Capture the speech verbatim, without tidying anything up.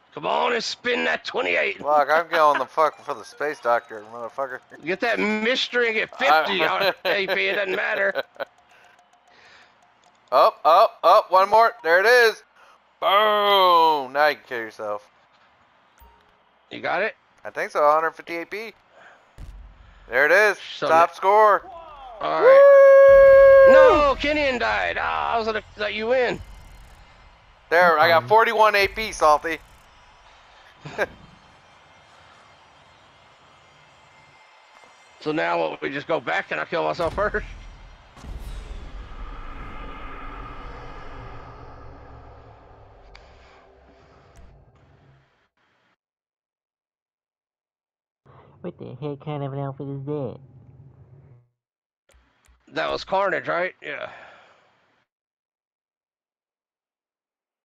Come on and spin that twenty-eight. Fuck, I'm going the fuck for the space doctor, motherfucker. Get that mystery and get fifty A P. It doesn't matter. Up, up, up. One more. There it is. Boom. Now you can kill yourself. You got it? I think so. one hundred fifty A P. There it is. So Top score. All right. Woo! No, Kenyon died. Ah, oh, I was gonna let you win. There, I got forty-one A P, Salty. So now what, we just go back and I kill myself first? What the heck kind of an outfit is that? That was Carnage, right? Yeah.